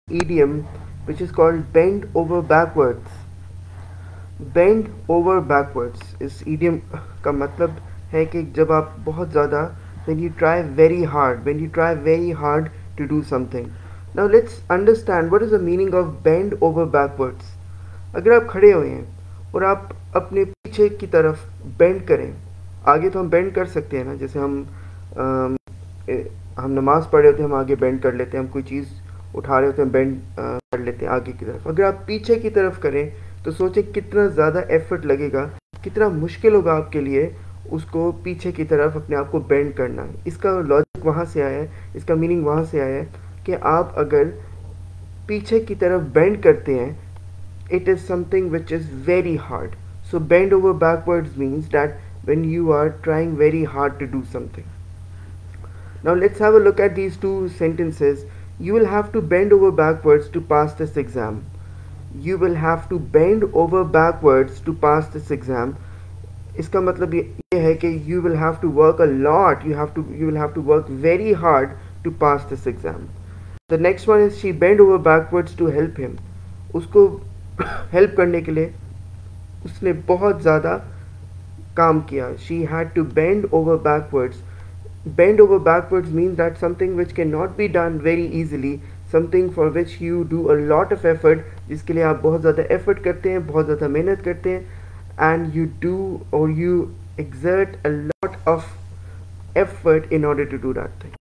idiom which is called bend over backwards. Bend over backwards इस idiom का मतलब है कि जब आप बहुत ज़्यादा when you try very hard to do something. Now let's understand what is the meaning of bend over backwards. अगर आप खड़े हुए हैं और आप अपने पीछे की तरफ बेंड करें, आगे तो हम बेंड कर सकते हैं ना, जैसे हम नमाज पढ़ रहे होते हैं, हम आगे बेंड कर लेते हैं, हम कोई चीज़ उठा रहे होते हैं, बेंड कर लेते हैं आगे की तरफ. अगर आप पीछे की तरफ करें तो सोचें कितना ज़्यादा एफर्ट लगेगा, कितना मुश्किल होगा आपके लिए उसको पीछे की तरफ अपने आप को बेंड करना. इसका लॉजिक वहाँ से आया है, इसका मीनिंग वहाँ से आया है कि आप अगर पीछे की तरफ बेंड करते हैं, it is something which is very hard. So bend over backwards means that when you are trying very hard to do something. Now let's have a look at these two sentences. You will have to bend over backwards to pass this exam. You will have to bend over backwards to pass this exam. इसका मतलब ये है कि you will have to work a lot. You will have to work very hard to pass this exam. The next one is she bent over backwards to help him. उसको help करने के लिए उसने बहुत ज़्यादा काम किया. She had to bend over backwards. Bend over backwards means that something which can not be done very easily, something for which you do a lot of effort, जिसके लिए आप बहुत ज़्यादा एफर्ट करते हैं, बहुत ज़्यादा मेहनत करते हैं, एंड यू डू और you exert a lot of effort in order to do that thing.